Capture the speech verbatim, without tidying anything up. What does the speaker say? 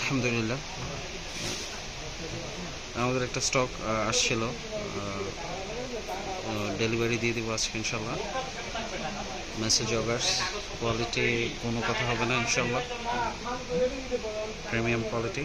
আলহামদুলিল্লাহ আমাদের একটা স্টক আসছিল, ডেলিভারি দিয়ে দিব আজকে ইনশাল্লাহ। মেসেজ জগার্স কোয়ালিটি কোনো কথা হবে না ইনশাল্লাহ, প্রিমিয়াম কোয়ালিটি।